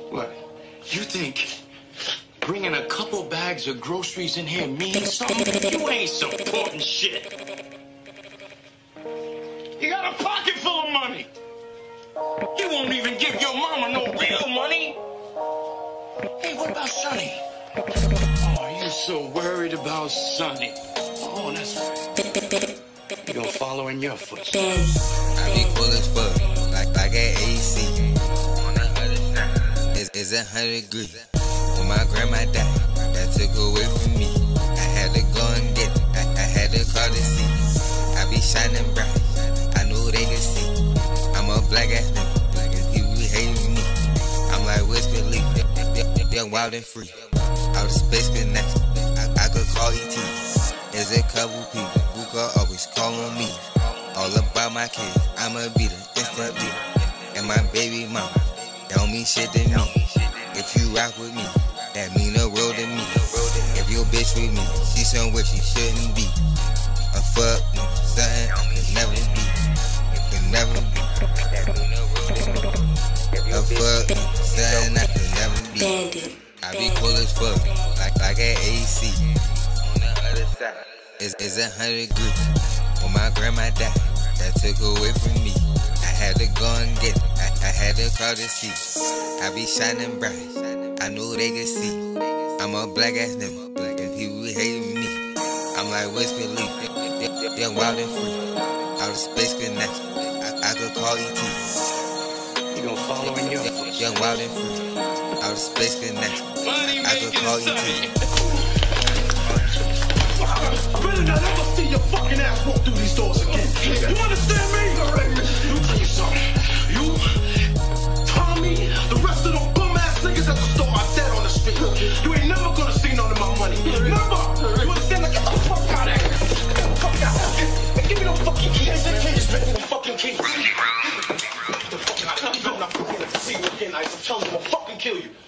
What? You think bringing a couple bags of groceries in here means something? You ain't supporting shit. You got a pocket full of money. You won't even give your mama no real money. Hey, what about Sonny? Oh, you so worried about Sonny. Oh, that's right. You gonna follow in your footsteps. I be cool as fuck, like an AC. On the other side, it's 100 degrees. When my grandma died, that took away from me. I had to go and get it. I had to call to see. I be shining bright. I knew they could see. I'm a black ass nigga. People hating me. I'm like Wiz Khalifa, young, wild and free. Out of space connection, I could call ET. There's a couple people who could always call on me. All about my kids, I'ma be the instant leader. And my baby mama don't mean shit to me. If you rock with me, that mean the world to me. If your bitch with me, she somewhere she shouldn't be. A fuck, something I could never be. It could never be. A fuck, something I could never be. I be cool as fuck, like an AC. On the other side, it's 100 degrees. When my grandma died, that took away from me. I had to go and get it. I had to call to see. I be shining bright. I knew they could see. I'm a black ass nigga, and people hating me. I'm like Wiz Khalifa, young, wild and free. Out of space connection, I could call ET. You gonna follow in your footsteps. Young, wild and free. Out of space connection, I could call ET. I better not ever see your fucking ass walk through these doors again. You understand me? Let me tell you something. You, Tommy, the rest of them bum ass niggas at the store are dead on the street. You ain't never gonna see none of my money. Never. You understand? Like, get the fuck out of here. Get the fuck out of here. Give me them fucking keys. Give me them fucking keys. Get the fuck out of here. You better not see you again. I'm telling you, I'm gonna fucking kill you.